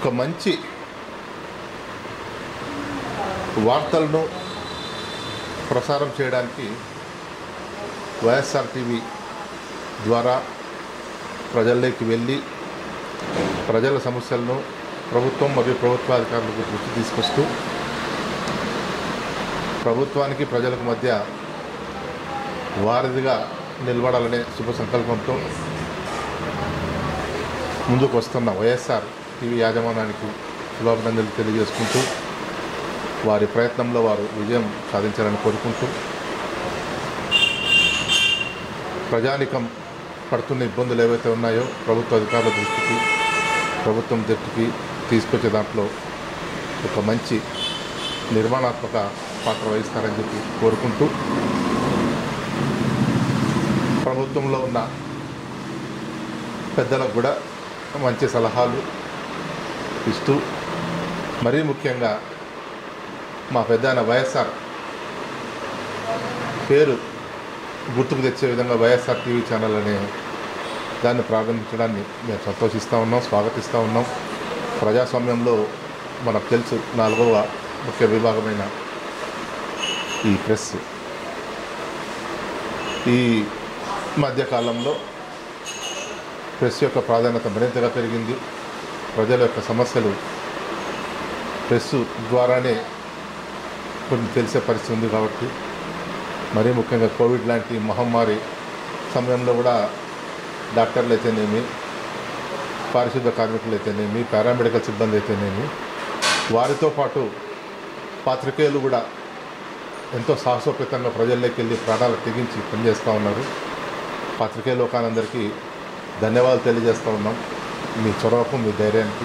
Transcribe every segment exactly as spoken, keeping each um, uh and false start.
ఒక మంచి వార్తలను ప్రసారం చేయడానికి వైఎస్ఆర్టీవీ ద్వారా ప్రజల్లోకి వెళ్ళి ప్రజల సమస్యలను ప్రభుత్వం మరియు ప్రభుత్వాధికారులకు దృష్టి తీసుకొస్తూ ప్రభుత్వానికి ప్రజలకు మధ్య వారధిగా నిలబడాలనే శుభ సంకల్పంతో ముందుకు వస్తున్న వైఎస్ఆర్ టీవీ యాజమాన్యానికి శుభాభినందనలు తెలియజేసుకుంటూ వారి ప్రయత్నంలో వారు విజయం సాధించాలని కోరుకుంటూ ప్రజానికం పడుతున్న ఇబ్బందులు ఏవైతే ఉన్నాయో ప్రభుత్వ అధికారుల దృష్టికి ప్రభుత్వం దృష్టికి తీసుకొచ్చే దాంట్లో ఒక మంచి నిర్మాణాత్మక పాత్ర వహిస్తారని చెప్పి కోరుకుంటూ ప్రభుత్వంలో ఉన్న పెద్దలకు కూడా మంచి సలహాలు ఇస్తూ మరీ ముఖ్యంగా మా పెద్దాయన వైఎస్ఆర్ పేరు గుర్తుకు తెచ్చే విధంగా వైఎస్ఆర్ టీవీ ఛానల్ అనే దాన్ని ప్రారంభించడాన్ని మేము సంతోషిస్తూ ఉన్నాం, స్వాగతిస్తూ ఉన్నాం. ప్రజాస్వామ్యంలో మనకు తెలుసు నాలుగవ ముఖ్య విభాగమైన ఈ ప్రెస్ ఈ మధ్యకాలంలో ప్రెస్ యొక్క ప్రాధాన్యత మరింతగా పెరిగింది. ప్రజల యొక్క సమస్యలు ప్రెస్ ద్వారానే కొన్ని తెలిసే పరిస్థితి ఉంది కాబట్టి మరీ ముఖ్యంగా కోవిడ్ లాంటి మహమ్మారి సమయంలో కూడా డాక్టర్లు అయితేనేమి, పారిశుద్ధ కార్మికులు అయితేనేమి, పారామెడికల్ సిబ్బంది అయితేనేమి, వారితో పాటు పాత్రికేయులు కూడా ఎంతో సాహసోపేతంగా ప్రజల్లోకి వెళ్ళి ప్రాణాలు తెగించి పనిచేస్తూ ఉన్నారు. పాత్రికేయ లోకానందరికీ ధన్యవాదాలు తెలియజేస్తూ ఉన్నాం. మీ చొరవకు, మీ ధైర్యానికి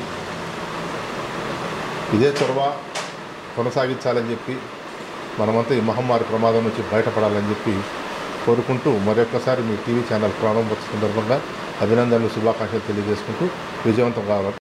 ఇదే చొరవ కొనసాగించాలని చెప్పి మనమంతా ఈ మహమ్మారి ప్రమాదం నుంచి బయటపడాలని చెప్పి కోరుకుంటూ మరొకసారి మీ టీవీ ఛానల్ ప్రారంభోత్సవ సందర్భంగా అభినందనలు, శుభాకాంక్షలు తెలియజేసుకుంటూ విజయవంతం కావాలి.